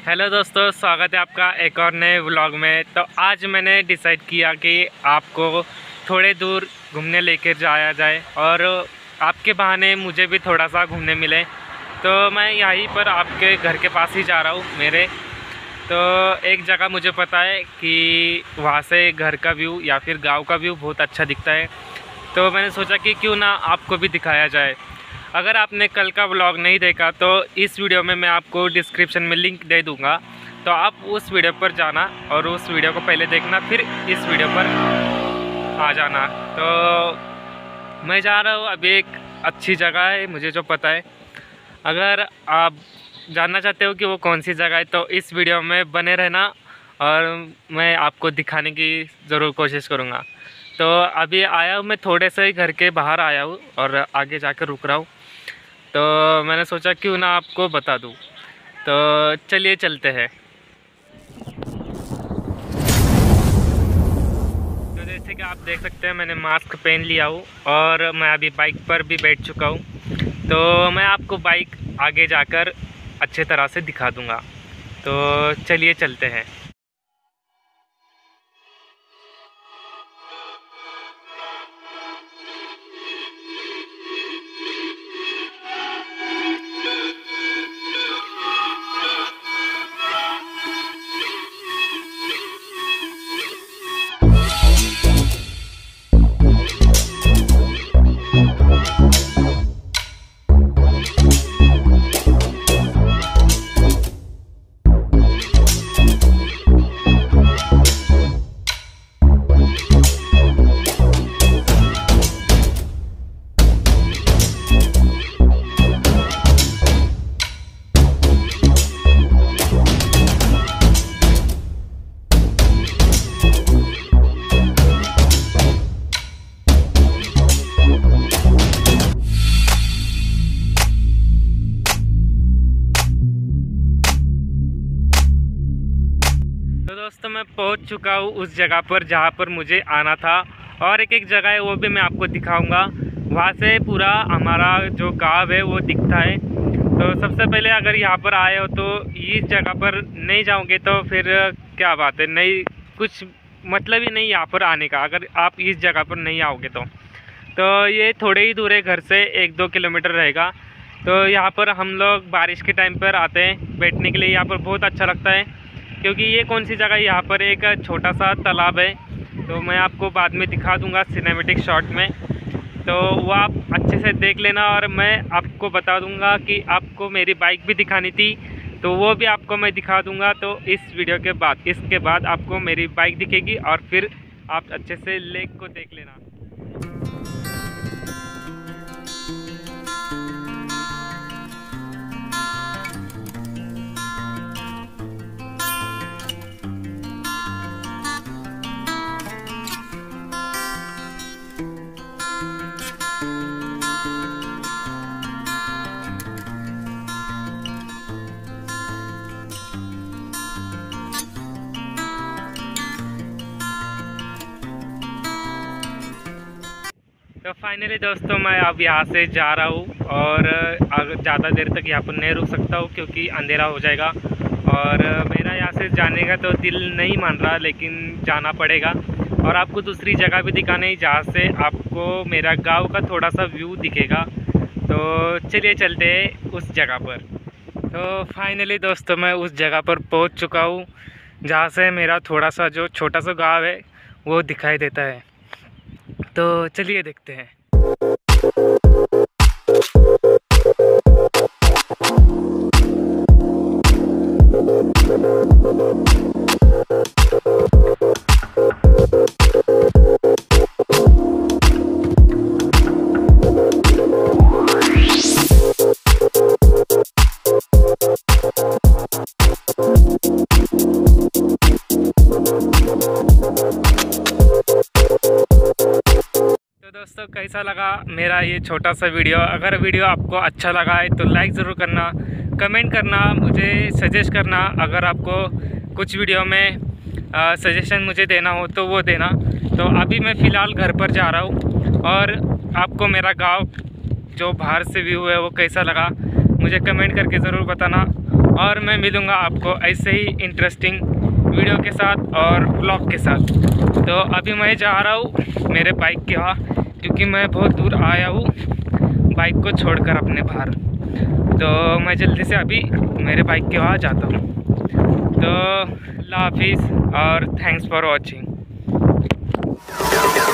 Hello दोस्तों, स्वागत है आपका एक और नए व्लॉग में। तो आज मैंने डिसाइड किया कि आपको थोड़े दूर घूमने लेकर जाया जाए और आपके बहाने मुझे भी थोड़ा सा घूमने मिले। तो मैं यहीं पर आपके घर के पास ही जा रहा हूँ मेरे। तो एक जगह मुझे पता है कि वहाँ से घर का व्यू या फिर गांव का व्यू बहुत अच्छा दिखता है। तो मैंने सोचा कि क्यों ना आपको भी दिखाया जाए। अगर आपने कल का व्लॉग नहीं देखा तो इस वीडियो में मैं आपको डिस्क्रिप्शन में लिंक दे दूंगा, तो आप उस वीडियो पर जाना और उस वीडियो को पहले देखना, फिर इस वीडियो पर आ जाना। तो मैं जा रहा हूँ अभी, एक अच्छी जगह है मुझे जो पता है। अगर आप जानना चाहते हो कि वो कौन सी जगह है तो इस वीडियो में बने रहना और मैं आपको दिखाने की ज़रूर कोशिश करूँगा। तो अभी आया हूँ मैं, थोड़े से ही घर के बाहर आया हूँ और आगे जाकर रुक रहा हूँ। तो मैंने सोचा क्यों ना आपको बता दूँ। तो चलिए चलते हैं। तो जैसे कि आप देख सकते हैं मैंने मास्क पहन लिया हूँ और मैं अभी बाइक पर भी बैठ चुका हूँ। तो मैं आपको बाइक आगे जाकर अच्छे तरह से दिखा दूँगा। तो चलिए चलते हैं। तो दोस्तों मैं पहुंच चुका हूँ उस जगह पर जहाँ पर मुझे आना था, और एक जगह है वो भी मैं आपको दिखाऊंगा। वहाँ से पूरा हमारा जो गांव है वो दिखता है। तो सबसे पहले अगर यहाँ पर आए हो तो इस जगह पर नहीं जाओगे तो फिर क्या बात है, नहीं कुछ मतलब ही नहीं यहाँ पर आने का, अगर आप इस जगह पर नहीं आओगे तो ये थोड़े ही दूर है घर से, 1-2 किलोमीटर रहेगा। तो यहाँ पर हम लोग बारिश के टाइम पर आते हैं बैठने के लिए। यहाँ पर बहुत अच्छा लगता है क्योंकि ये कौन सी जगह, यहाँ पर एक छोटा सा तालाब है। तो मैं आपको बाद में दिखा दूंगा सिनेमैटिक शॉट में, तो वो आप अच्छे से देख लेना। और मैं आपको बता दूंगा कि आपको मेरी बाइक भी दिखानी थी, तो वो भी आपको मैं दिखा दूंगा। तो इस वीडियो के बाद, इसके बाद आपको मेरी बाइक दिखेगी और फिर आप अच्छे से लेक को देख लेना। तो फाइनली दोस्तों मैं अब यहाँ से जा रहा हूँ और ज़्यादा देर तक यहाँ पर नहीं रुक सकता हूँ क्योंकि अंधेरा हो जाएगा। और मेरा यहाँ से जाने का तो दिल नहीं मान रहा, लेकिन जाना पड़ेगा। और आपको दूसरी जगह भी दिखानी है जहाँ से आपको मेरा गांव का थोड़ा सा व्यू दिखेगा। तो चलिए चलते हैं उस जगह पर। तो फाइनली दोस्तों मैं उस जगह पर पहुँच चुका हूँ जहाँ से मेरा थोड़ा सा जो छोटा सा गाँव है वो दिखाई देता है। तो चलिए देखते हैं। दोस्तों कैसा लगा मेरा ये छोटा सा वीडियो? अगर वीडियो आपको अच्छा लगा है तो लाइक ज़रूर करना, कमेंट करना, मुझे सजेस्ट करना। अगर आपको कुछ वीडियो में सजेशन मुझे देना हो तो वो देना। तो अभी मैं फ़िलहाल घर पर जा रहा हूँ और आपको मेरा गांव जो बाहर से व्यू है वो कैसा लगा मुझे कमेंट करके ज़रूर बताना। और मैं मिलूँगा आपको ऐसे ही इंटरेस्टिंग वीडियो के साथ और व्लॉग के साथ। तो अभी मैं जा रहा हूँ मेरे बाइक के वहाँ, क्योंकि मैं बहुत दूर आया हूँ बाइक को छोड़कर अपने बाहर। तो मैं जल्दी से अभी मेरे बाइक के वहाँ जाता हूँ। तो अल्लाह हाफिज़ और थैंक्स फॉर वॉचिंग।